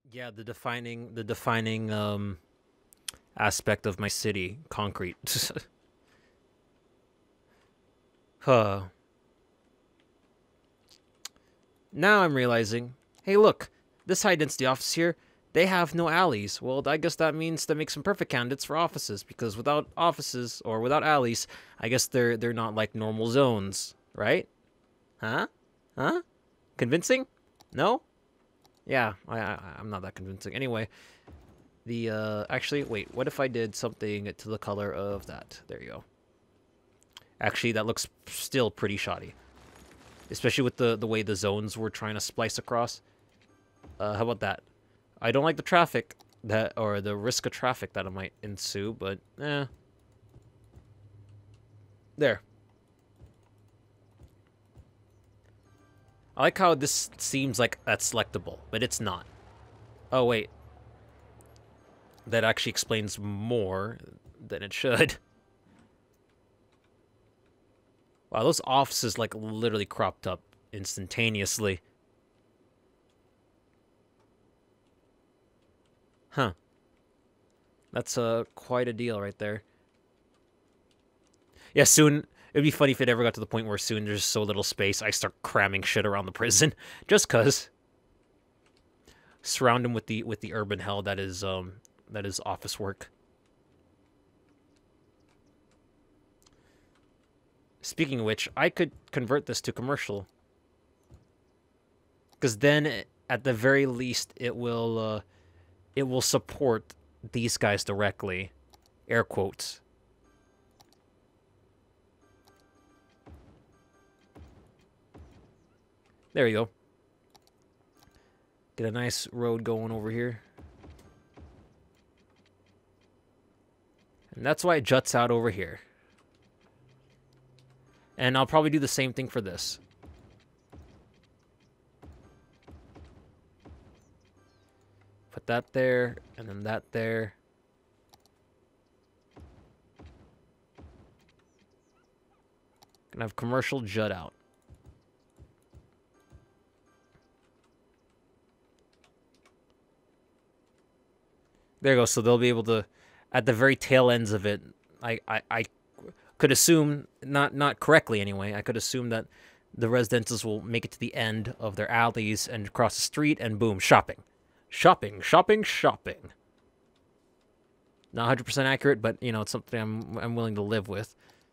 Yeah, the defining aspect of my city, concrete. Huh. Now I'm realizing, hey, look, this high density office here, they have no alleys. Well, I guess that means that makes them perfect candidates for offices because without offices or without alleys, I guess they're not like normal zones, right? Huh? Huh? Convincing? No? Yeah, I'm not that convincing. Anyway, the actually, wait, what if I did something to the color of that? There you go. Actually, that looks still pretty shoddy, especially with the way the zones were trying to splice across. How about that? I don't like the traffic that or the risk of traffic that might ensue, but there. I like how this seems like that's selectable, but it's not. Oh wait, that actually explains more than it should. Wow, those offices like literally cropped up instantaneously. Huh. That's quite a deal right there. Yeah, soon it'd be funny if it ever got to the point where soon there's so little space I start cramming shit around the prison just cuz surround him with the urban hell that is office work. Speaking of which, I could convert this to commercial cuz then at the very least it will support these guys directly. Air quotes. There you go. Get a nice road going over here. And that's why it juts out over here. And I'll probably do the same thing for this. Put that there, and then that there. Gonna have commercial jut out. There you go. So they'll be able to, at the very tail ends of it, I could assume, not correctly anyway, I could assume that the residents will make it to the end of their alleys and cross the street and boom, shopping. Shopping, shopping, shopping. Not 100% accurate, but you know, it's something I'm willing to live with.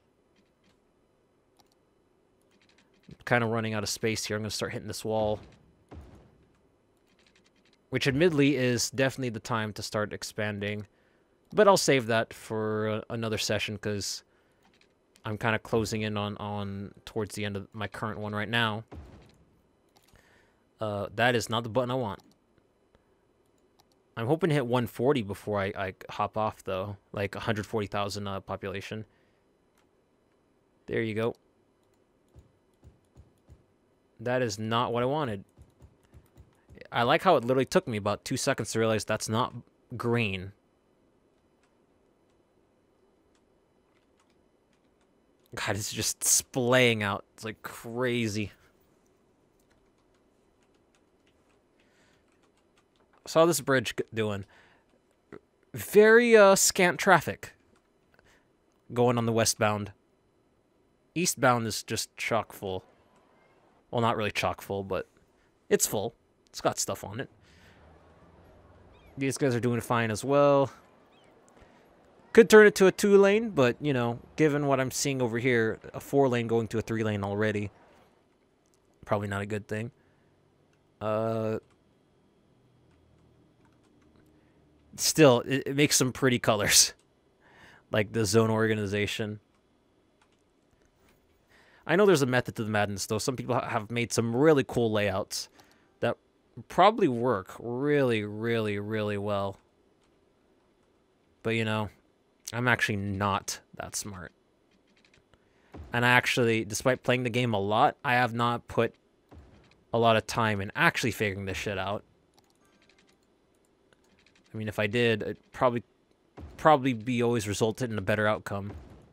Kind of running out of space here. I'm going to start hitting this wall. Which admittedly is definitely the time to start expanding. But I'll save that for another session because I'm kind of closing in on towards the end of my current one right now. That is not the button I want. I'm hoping to hit 140 before I hop off, though. Like 140,000 population. There you go. That is not what I wanted. I like how it literally took me about 2 seconds to realize that's not green. God, it's just splaying out. It's like crazy. So how this bridge doing? Very scant traffic going on the westbound. Eastbound is just chock full. Well, not really chock full, but it's full. It's got stuff on it. These guys are doing fine as well. Could turn it to a 2-lane, but, you know, given what I'm seeing over here, a 4-lane going to a 3-lane already. Probably not a good thing. Still, it makes some pretty colors. Like the zone organization. I know there's a method to the madness, though. Some people have made some really cool layouts that probably work really, really, really well. But, you know, I'm actually not that smart. And I actually, despite playing the game a lot, I have not put a lot of time in actually figuring this shit out. I mean, if I did, it probably be always resulted in a better outcome.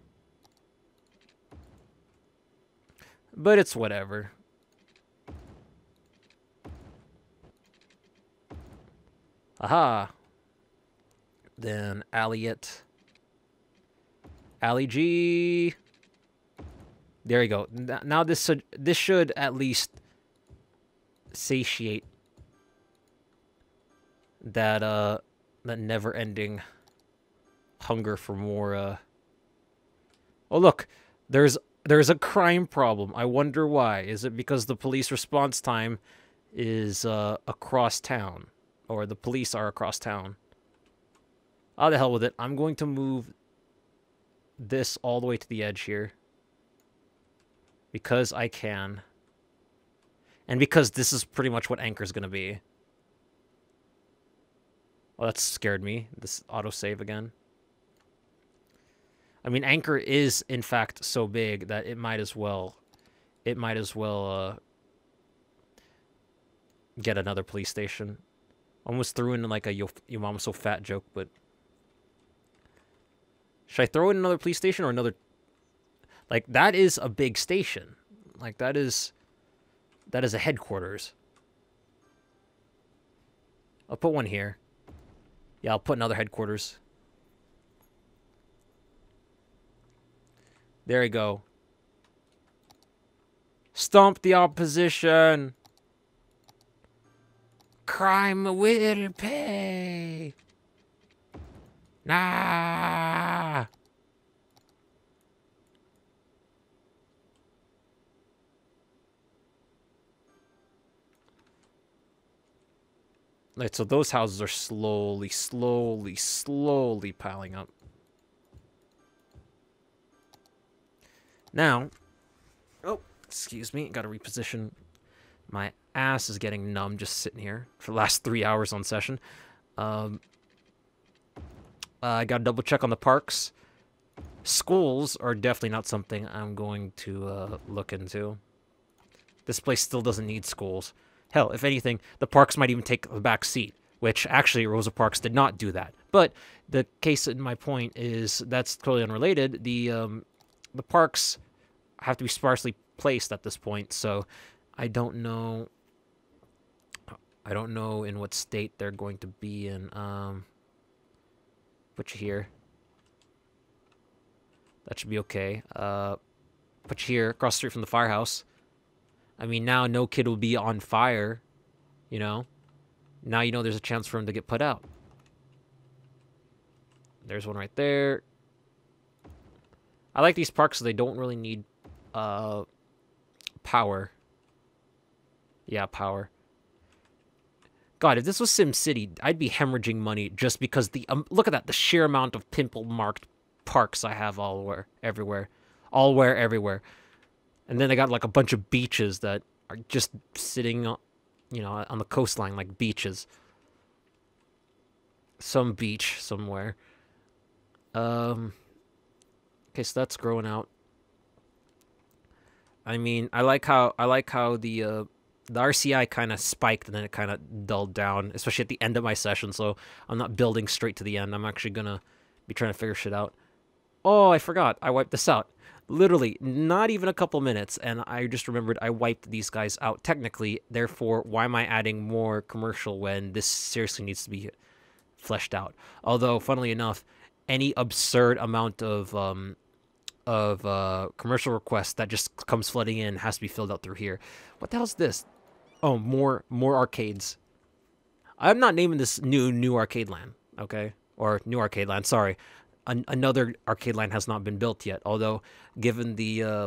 But it's whatever. Aha. Then Alliot. Ali G. There you go. Now this should at least satiate that never-ending hunger for more. Oh look, there's a crime problem. I wonder why. Is it because the police response time is across town, or the police are across town? Oh, the hell with it. I'm going to move this all the way to the edge here because I can, and because this is pretty much what Anchor's gonna be. Well, that scared me. This autosave again. I mean, Anchor is in fact so big that it might as well get another police station. Almost threw in like a your mom's so fat joke, but should I throw in another police station or another? Like, that is a big station. Like, that is a headquarters. I'll put one here. Yeah, I'll put another headquarters. There we go. Stomp the opposition. Crime will pay. Nah. Right, so those houses are slowly piling up. Now, oh, excuse me, gotta reposition. My ass is getting numb just sitting here for the last 3 hours on session. I gotta double check on the parks. Schools are definitely not something I'm going to look into. This place still doesn't need schools. Hell, if anything, the parks might even take the back seat, which actually Rosa Parks did not do that. But the case in my point is that's totally unrelated. The parks have to be sparsely placed at this point, so I don't know in what state they're going to be in. Put you here. That should be okay. Put you here, across the street from the firehouse. I mean, now no kid will be on fire, you know? Now you know there's a chance for him to get put out. There's one right there. I like these parks so they don't really need power. Yeah, power. God, if this was SimCity, I'd be hemorrhaging money just because the look at that, the sheer amount of pimple-marked parks I have everywhere. And then I got like a bunch of beaches that are just sitting, you know, on the coastline like beaches. Some beach somewhere. Okay, so that's growing out. I mean, I like how the RCI kind of spiked and then it kind of dulled down, especially at the end of my session. So I'm not building straight to the end. I'm actually gonna be trying to figure shit out. Oh, I forgot. I wiped this out. Literally, not even a couple minutes, and I just remembered I wiped these guys out technically. Therefore, why am I adding more commercial when this seriously needs to be fleshed out? Although, funnily enough, any absurd amount of commercial requests that just comes flooding in has to be filled out through here. What the hell's this? Oh, more arcades. I'm not naming this new arcade land, okay? Or new arcade land, sorry. Another arcade line has not been built yet. Although, given the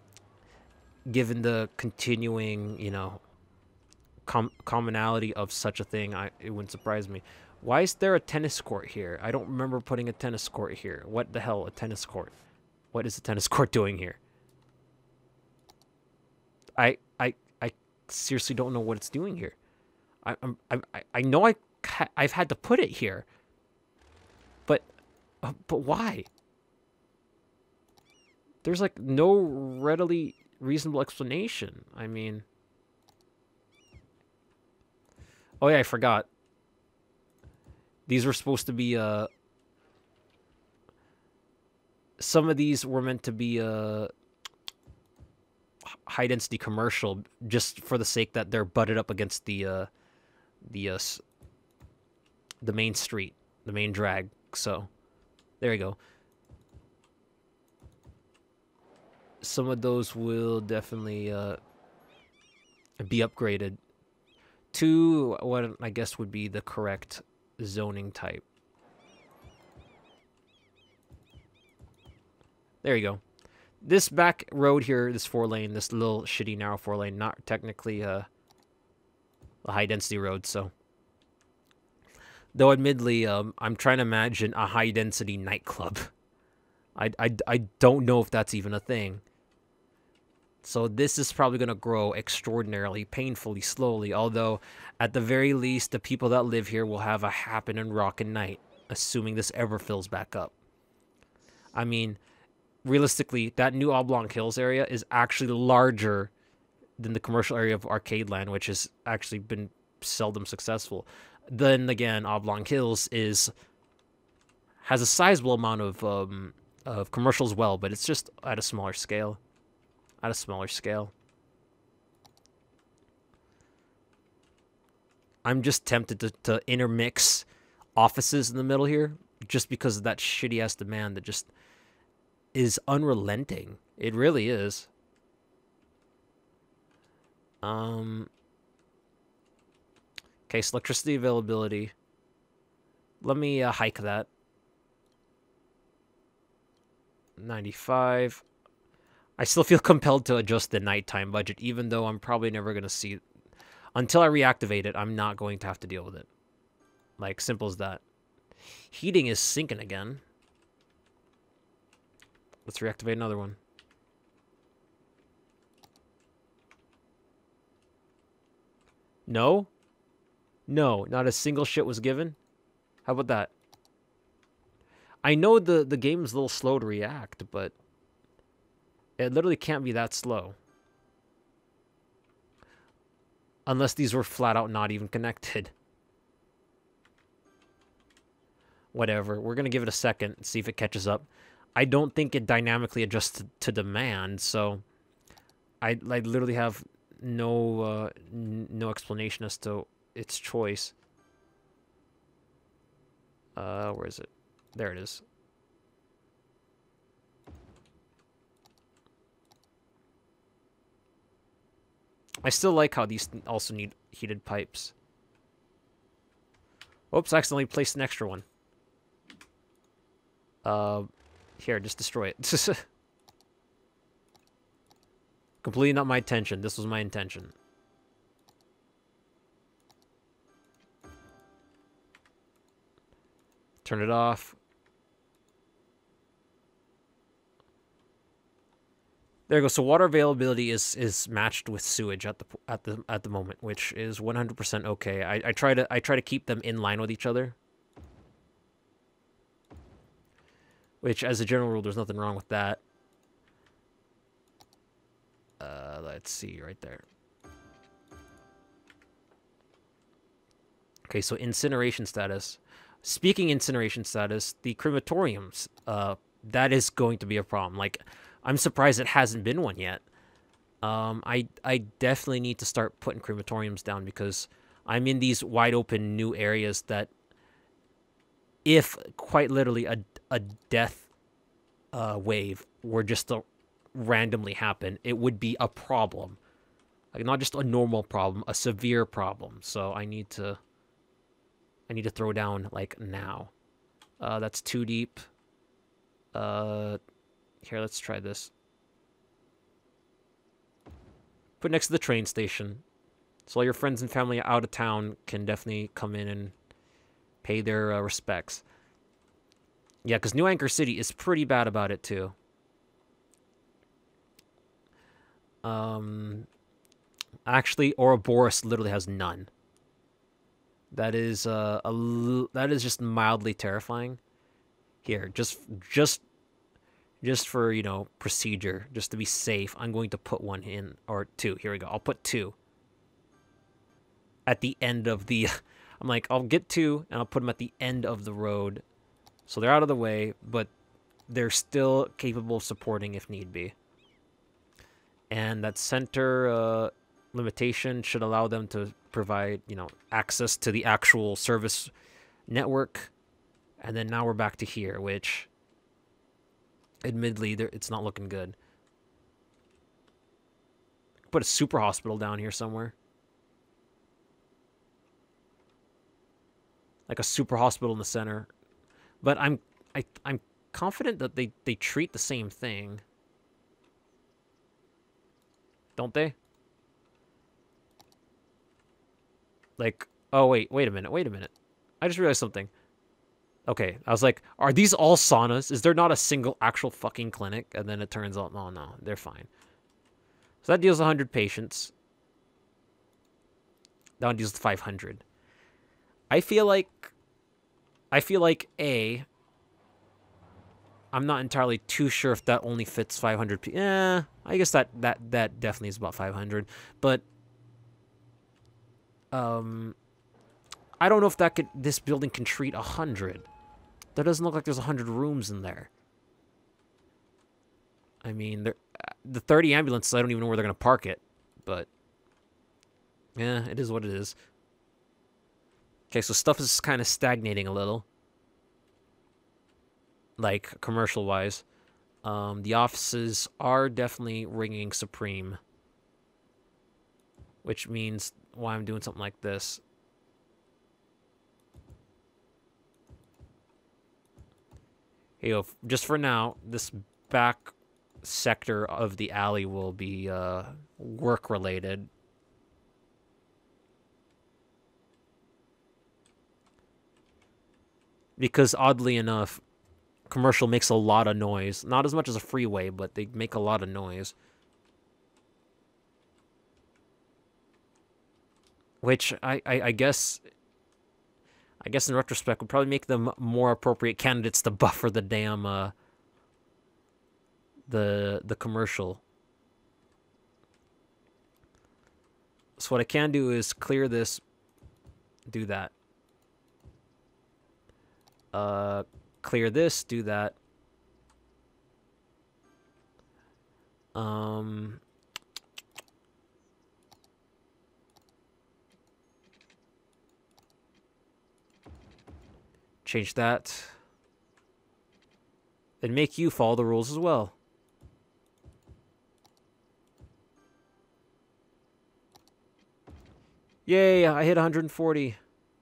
continuing, you know, commonality of such a thing, it wouldn't surprise me. Why is there a tennis court here? I don't remember putting a tennis court here. What the hell, a tennis court? What is the tennis court doing here? I seriously don't know what it's doing here. I know I've had to put it here, but why? There's like no readily reasonable explanation. I mean, oh yeah, I forgot. These were supposed to be some of these were meant to be high density commercial, just for the sake that they're butted up against the the main street, the main drag. So, there you go. Some of those will definitely be upgraded to what I guess would be the correct zoning type. There you go. This back road here, this 4-lane, this little shitty narrow 4-lane, not technically a high-density road, so. Though admittedly, I'm trying to imagine a high-density nightclub. I don't know if that's even a thing. So this is probably going to grow extraordinarily, painfully, slowly, although at the very least, the people that live here will have a happen and rockin' night, assuming this ever fills back up. I mean, realistically, that new Oblong Hills area is actually larger than the commercial area of Arcade Land, which has actually been seldom successful. Then again, Oblong Hills has a sizable amount of commercial as well, but it's just at a smaller scale. I'm just tempted to intermix offices in the middle here, just because of that shitty ass demand that just is unrelenting. It really is. Okay, so electricity availability. Let me hike that. 95. I still feel compelled to adjust the nighttime budget, even though I'm probably never going to see it. Until I reactivate it, I'm not going to have to deal with it. Like, simple as that. Heating is sinking again. Let's reactivate another one. No? No, not a single shit was given? How about that? I know the game's a little slow to react, but it literally can't be that slow. Unless these were flat out not even connected. Whatever. We're going to give it a second and see if it catches up. I don't think it dynamically adjusts to demand, so I literally have no explanation as to its choice. Where is it? There it is. I still like how these also need heated pipes. Oops, I accidentally placed an extra one. Here, just destroy it. Completely not my intention. This was my intention. Turn it off. There you go. So water availability is matched with sewage at the moment, which is 100% okay. I try to keep them in line with each other. Which, as a general rule, there's nothing wrong with that. Let's see, right there. Okay, so incineration status. Speaking incineration status, the crematoriums, that is going to be a problem. Like, I'm surprised it hasn't been one yet. I definitely need to start putting crematoriums down because I'm in these wide open new areas that, if quite literally a death wave were just to randomly happen, it would be a problem. Like, not just a normal problem, a severe problem. So I need to throw down like now. That's too deep. Here, let's try this. Put next to the train station. So all your friends and family out of town can definitely come in and pay their respects. Yeah, because New Anchor City is pretty bad about it, too. Actually, Ouroboros literally has none. That is that is just mildly terrifying. Here, just for, you know, procedure, just to be safe, I'm going to put one in, or two. Here we go. I'll put two at the end of the. I'm like, I'll get two, and I'll put them at the end of the road, so they're out of the way, but they're still capable of supporting if need be. And that center limitation should allow them to provide, you know, access to the actual service network, and then now we're back to here, which admittedly it's not looking good. Put a super hospital down here somewhere. Like a super hospital in the center. But I'm confident that they treat the same thing. Don't they? Like, oh wait a minute. I just realized something. Okay, I was like, are these all saunas? Is there not a single actual fucking clinic? And then it turns out, no, they're fine. So that deals with 100 patients. That one deals with 500. I feel like I'm not entirely too sure if that only fits 500 people. Yeah, I guess that definitely is about 500. But I don't know if this building can treat 100. That doesn't look like there's 100 rooms in there. I mean, the 30 ambulances, I don't even know where they're going to park it. But, yeah, it is what it is. Okay, so stuff is kind of stagnating a little. Like, commercial-wise. The offices are definitely ringing supreme. Which means why I'm doing something like this. Hey, yo, just for now, this back sector of the alley will be work-related. Because oddly enough, commercial makes a lot of noise. Not as much as a freeway, but they make a lot of noise. Which I guess in retrospect would probably make them more appropriate candidates to buffer the damn the commercial. So what I can do is clear this, do that. Clear this, do that. Change that. And make you follow the rules as well. Yay, I hit 140.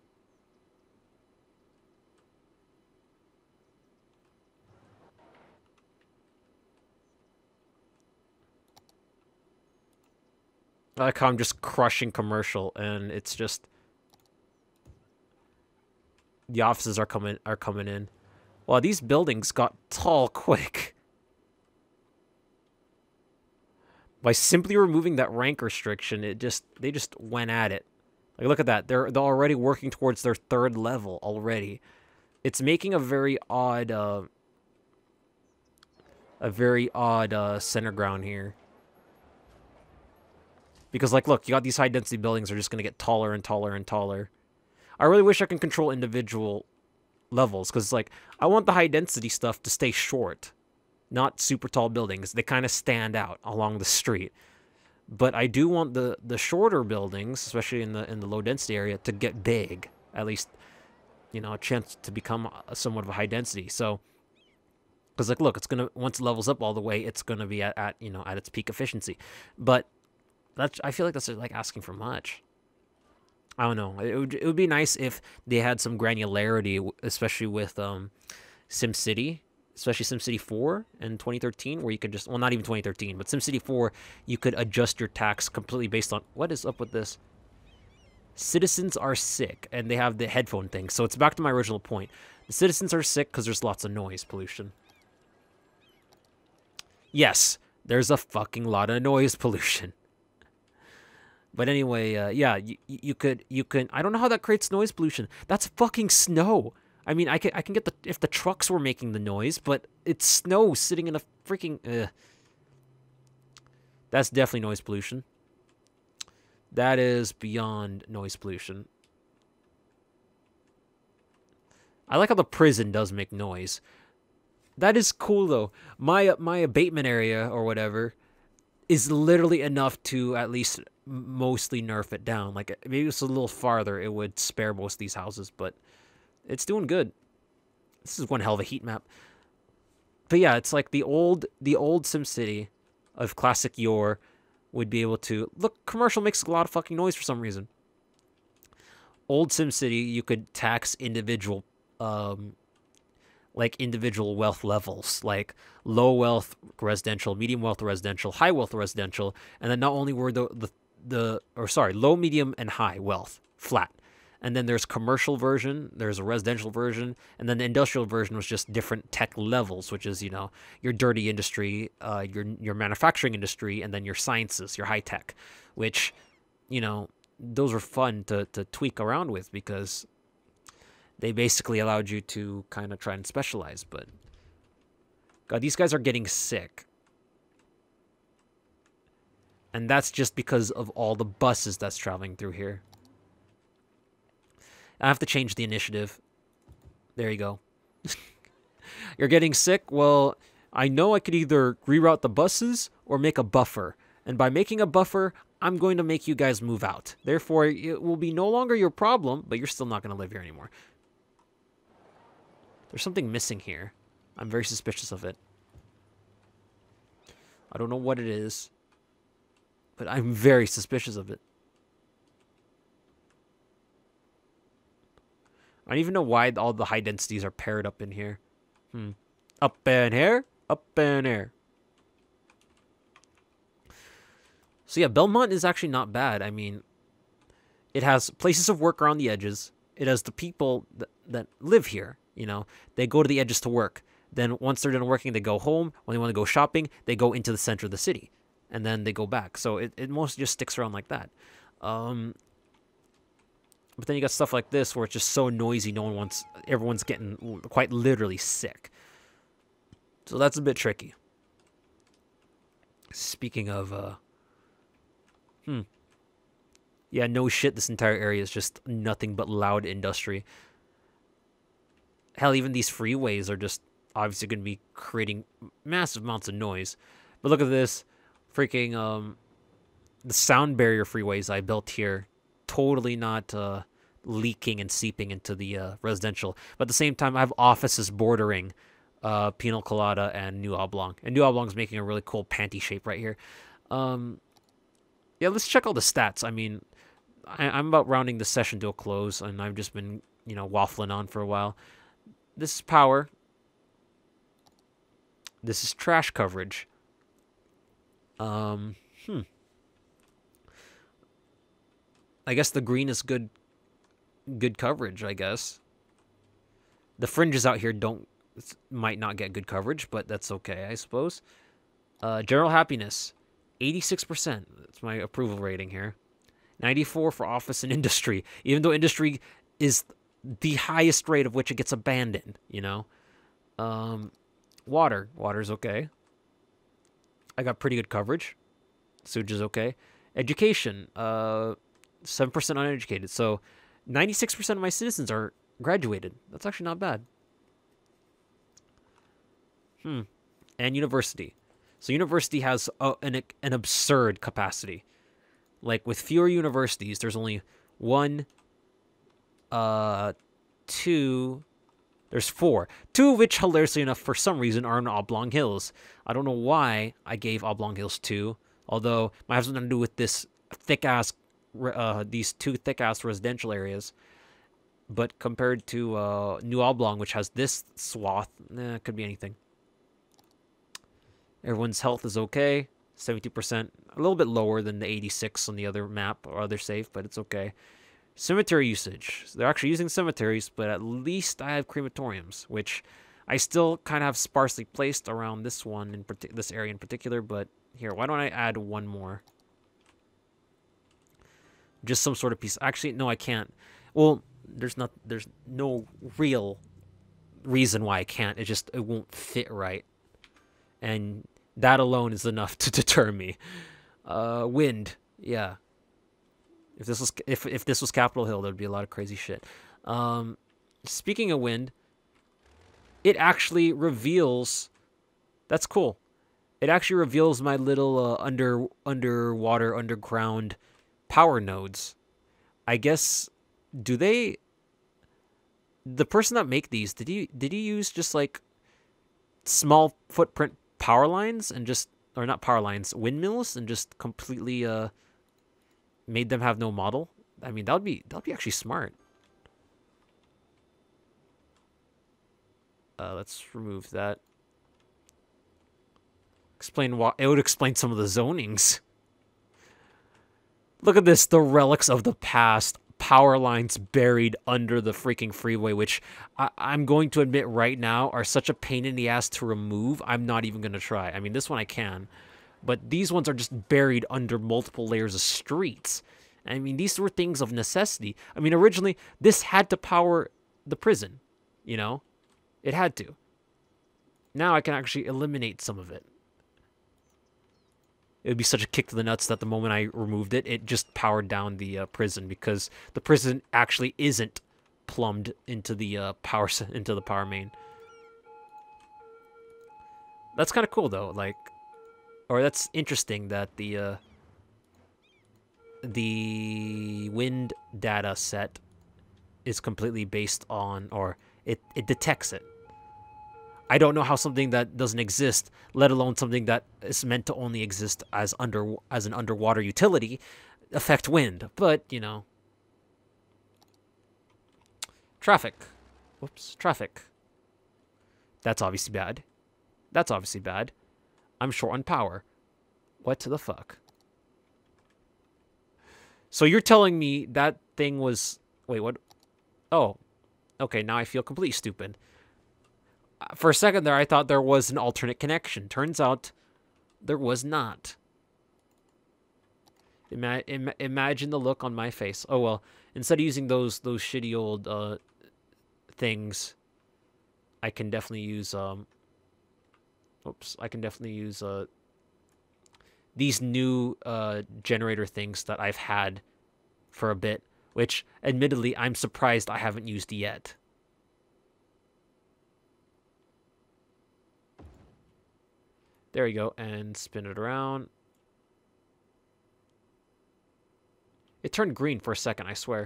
I like how I'm just crushing commercial, and it's just the offices are coming in. Wow, these buildings got tall quick. By simply removing that rank restriction, they just went at it. Like, look at that. They're already working towards their 3rd level already. It's making a very odd center ground here. Because, like, look, you got these high-density buildings are just going to get taller and taller and taller. I really wish I can control individual levels, because, like, I want the high-density stuff to stay short, not super tall buildings. They kind of stand out along the street. But I do want the shorter buildings, especially in the low-density area, to get big. At least, you know, a chance to become somewhat of a high-density. So, because, like, look, it's going to, once it levels up all the way, it's going to be at its peak efficiency. But I feel like that's like asking for much. I don't know. It would be nice if they had some granularity, especially with SimCity, especially SimCity 4 in 2013, where you could just, well, not even 2013, but SimCity 4, you could adjust your tax completely based on, what is up with this? Citizens are sick, and they have the headphone thing. So it's back to my original point. The citizens are sick because there's lots of noise pollution. Yes, there's a fucking lot of noise pollution. But anyway, yeah, you could, I don't know how that creates noise pollution. That's fucking snow. I mean, I can get if the trucks were making the noise, but it's snow sitting in a freaking, That's definitely noise pollution. That is beyond noise pollution. I like how the prison does make noise. That is cool, though. My abatement area, or whatever, is literally enough to at least mostly nerf it down. Like, maybe it's a little farther, it would spare most of these houses, but It's doing good. This is one hell of a heat map. But yeah, it's like the old SimCity of classic yore would be able to look. Commercial makes a lot of fucking noise for some reason. Old SimCity, you could tax individual, like individual wealth levels, like low wealth residential, medium wealth residential, high wealth residential, and then not only were low, medium, and high wealth flat. And then there's commercial version, there's a residential version, and then the industrial version was just different tech levels, which is, your dirty industry, your manufacturing industry, and then your sciences, your high tech, which, those were fun to tweak around with because they basically allowed you to kind of try and specialize. But God, these guys are getting sick. And that's just because of all the buses that's traveling through here. I have to change the initiative. There you go. You're getting sick? Well, I know I could either reroute the buses or make a buffer. And by making a buffer, I'm going to make you guys move out. Therefore, it will be no longer your problem, but you're still not going to live here anymore. There's something missing here. I'm very suspicious of it. I don't know what it is, but I'm very suspicious of it. I don't even know why all the high densities are paired up in here. Up in here? Up in here. So yeah, Belmont is actually not bad. I mean, it has places of work around the edges. It has the people that live here, They go to the edges to work. Then once they're done working, they go home. When they want to go shopping, they go into the center of the city. And then they go back. So it mostly just sticks around like that. But then you got stuff like this where it's just so noisy, everyone's getting quite literally sick. So that's a bit tricky. Speaking of, yeah, no shit, this entire area is just nothing but loud industry. Hell, even these freeways are just obviously going to be creating massive amounts of noise. But look at this, freaking, the sound barrier freeways I built here. Totally not leaking and seeping into the residential. But at the same time, I have offices bordering Pina Colada and New Oblong. And New Oblong is making a really cool panty shape right here. Yeah, let's check all the stats. I mean, I'm about rounding the session to a close, and I've just been, waffling on for a while. This is power. This is trash coverage. I guess the green is good coverage, I guess. The fringes out here might not get good coverage, but that's okay, I suppose. General happiness, 86%. That's my approval rating here. 94 for office and industry, even though industry is the highest rate of which it gets abandoned, Water's okay. I got pretty good coverage. Sewage is okay. Education, 7% uneducated. So 96% of my citizens are graduated. That's actually not bad. And university. So university has an absurd capacity. Like with fewer universities, there's only there's 4. 2 of which, hilariously enough, for some reason, are in Oblong Hills. I don't know why I gave Oblong Hills 2, although might have something to do with this these 2 thick-ass residential areas. But compared to New Oblong, which has this swath, it could be anything. Everyone's health is okay, 72%. A little bit lower than the 86 on the other map or other save, but it's okay. Cemetery usage. So they're actually using cemeteries, but at least I have crematoriums, which I still kind of have sparsely placed around this one, this area in particular. But here, why don't I add one more? Just some sort of piece. Actually, no, I can't. Well, there's no real reason why I can't. It won't fit right. And that alone is enough to deter me. Wind. Yeah. If this was Capitol Hill, there'd be a lot of crazy shit. Speaking of wind, it actually reveals. That's cool. It actually reveals my little underwater underground power nodes. I guess do they the person that make these, did he use just like small footprint power lines and just, or not power lines, windmills, and just completely made them have no model? I mean, that would be actually smart. Let's remove that. Explain why. It would explain some of the zonings. Look at this, the relics of the past. Power lines buried under the freaking freeway, which I'm going to admit right now are such a pain in the ass to remove. I'm not even going to try. I mean, this one I can. But these ones are just buried under multiple layers of streets. I mean, these were things of necessity. I mean, originally, this had to power the prison, you know? It had to. Now I can actually eliminate some of it. It would be such a kick to the nuts that the moment I removed it, it just powered down the prison, because the prison actually isn't plumbed into the power main. That's kind of cool though, like, or that's interesting that the wind data set is completely based on, or it detects it. I don't know how something that doesn't exist, let alone something that is meant to only exist as an underwater utility, affect wind. But, you know. Traffic. Whoops. Traffic. That's obviously bad. That's obviously bad. I'm short on power. What the fuck? So you're telling me that thing was... Wait, what? Oh. Okay, now I feel completely stupid. For a second there, I thought there was an alternate connection. Turns out there was not. Imagine the look on my face. Oh, well, instead of using those shitty old things, I can definitely use... Oops, I can definitely use these new generator things that I've had for a bit, which, admittedly, I'm surprised I haven't used yet. There you go, and spin it around. It turned green for a second, I swear.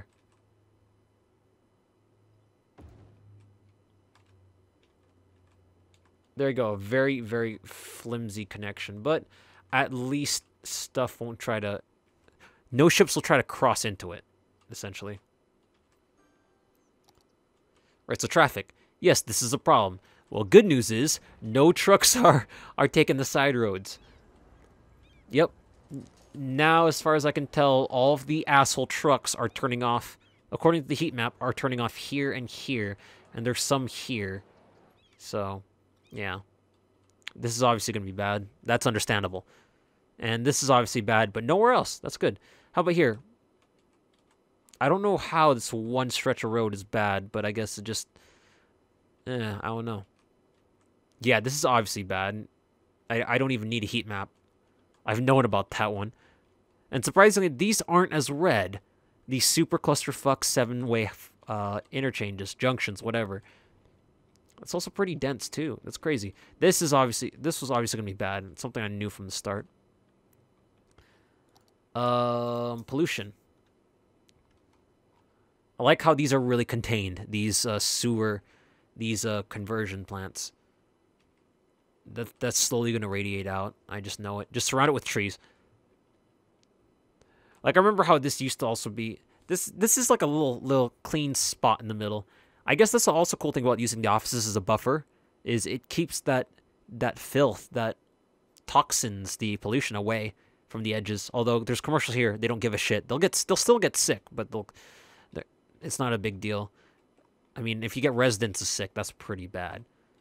There you go, a very, very flimsy connection, but at least stuff won't try to... No ships will try to cross into it, essentially. Right, so traffic. Yes, this is a problem. Well, good news is, no trucks are taking the side roads. Yep. Now, as far as I can tell, all of the asshole trucks are turning off, according to the heat map, are turning off here and here. And there's some here. So, yeah. This is obviously going to be bad. That's understandable. And this is obviously bad, but nowhere else. That's good. How about here? I don't know how this one stretch of road is bad, but I guess it just... I don't know. Yeah, this is obviously bad. I don't even need a heat map. I've known about that one. And surprisingly, these aren't as red. These super clusterfuck 7-way interchanges, junctions, whatever. It's also pretty dense too. That's crazy. This was obviously gonna be bad. It's something I knew from the start. Pollution. I like how these are really contained. These conversion plants. That's slowly gonna radiate out. I just know it. Just surround it with trees. Like, I remember how this used to also be... This is like a little clean spot in the middle. I guess that's also a cool thing about using the offices as a buffer, is it keeps that filth, that toxins, the pollution away from the edges. Although there's commercials here, they don't give a shit. They'll still get sick, but it's not a big deal. I mean, if you get residents sick, that's pretty bad.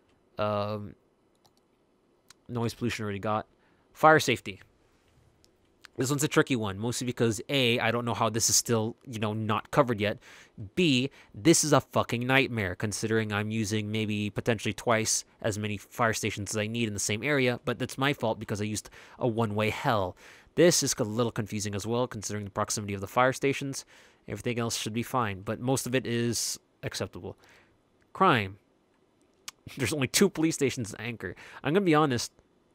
Noise pollution already got. Fire safety. This one's a tricky one, mostly because A, I don't know how this is still, not covered yet. B, this is a fucking nightmare, considering I'm using maybe potentially twice as many fire stations as I need in the same area, but that's my fault because I used a one-way hell. This is a little confusing as well, considering the proximity of the fire stations. Everything else should be fine, but most of it is acceptable. Crime. There's only 2 police stations in Anchor. I'm going to be honest.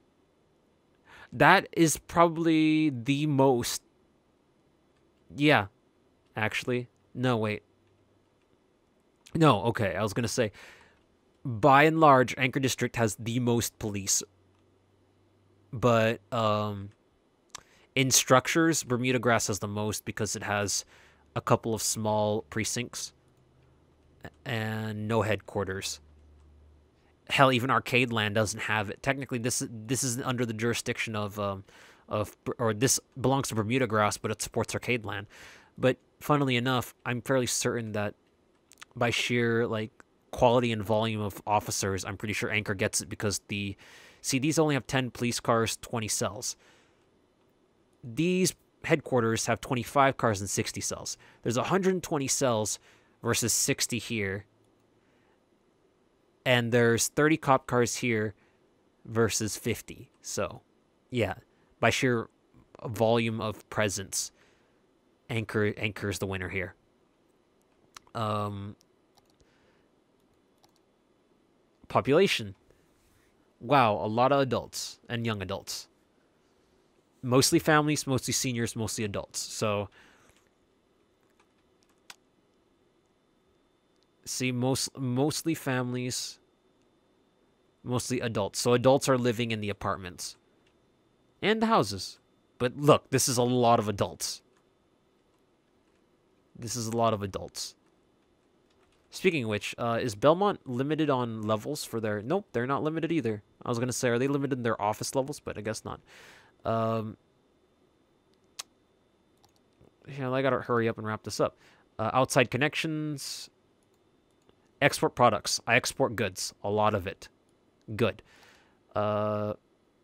That is probably the most... Yeah. Actually. No, wait. No, okay, I was gonna say, by and large, Anchor District has the most police, but in structures, Bermuda Grass has the most because it has a couple of small precincts and no headquarters. Hell, even Arcade Land doesn't have it. Technically, this is under the jurisdiction or this belongs to Bermuda Grass, but it supports Arcade Land. But funnily enough, I'm fairly certain that by sheer like quality and volume of officers, I'm pretty sure Anchor gets it because these only have 10 police cars, 20 cells. These headquarters have 25 cars and 60 cells. There's 120 cells versus 60 here. And there's 30 cop cars here versus 50. So, yeah, by sheer volume of presence, Anchor's the winner here. Population. Wow, a lot of adults and young adults. Mostly families, mostly seniors, mostly adults. So, see, mostly families, mostly adults. So adults are living in the apartments and the houses. But look, this is a lot of adults. This is a lot of adults. Speaking of which, is Belmont limited on levels for their... Nope, they're not limited either. I was going to say, are they limited in their office levels? But I guess not. Yeah, I gotta hurry up and wrap this up. Outside connections. Export products. I export goods. A lot of it. Good. My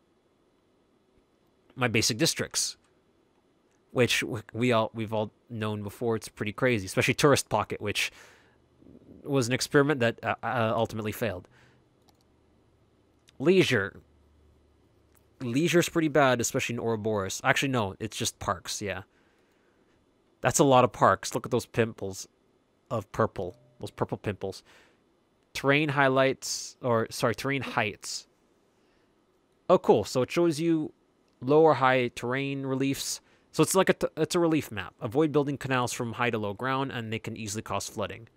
basic districts, which we've all known before. It's pretty crazy, especially Tourist Pocket, which was an experiment that ultimately failed. Leisure's pretty bad, especially in Ouroboros. Actually, no, it's just parks, yeah. That's a lot of parks. Look at those pimples of purple. Those purple pimples. Terrain highlights, terrain heights. Oh, cool. So it shows you low or high terrain reliefs. So it's like it's a relief map. Avoid building canals from high to low ground, and they can easily cause flooding.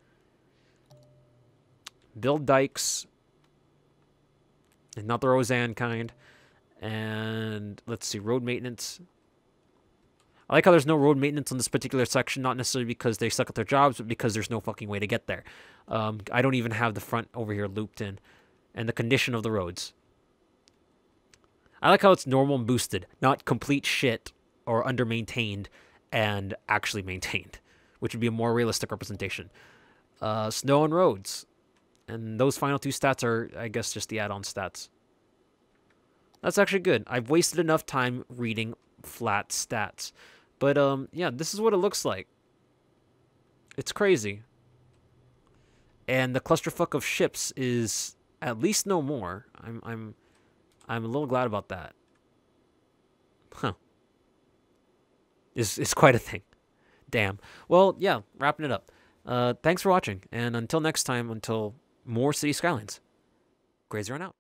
Build dikes. And not the Roseanne kind. And let's see, road maintenance. I like how there's no road maintenance on this particular section, not necessarily because they suck at their jobs, but because there's no fucking way to get there. I don't even have the front over here looped in. And the condition of the roads. I like how it's normal and boosted, not complete shit or under-maintained and actually maintained, which would be a more realistic representation. Snow and roads. And those final two stats are, I guess, just the add-on stats. That's actually good. I've wasted enough time reading flat stats. But, yeah, this is what it looks like. It's crazy. And the clusterfuck of ships is at least no more. I'm a little glad about that. Huh. It's quite a thing. Damn. Well, yeah, wrapping it up. Thanks for watching. And until next time, until more City Skylines. Grazer on out.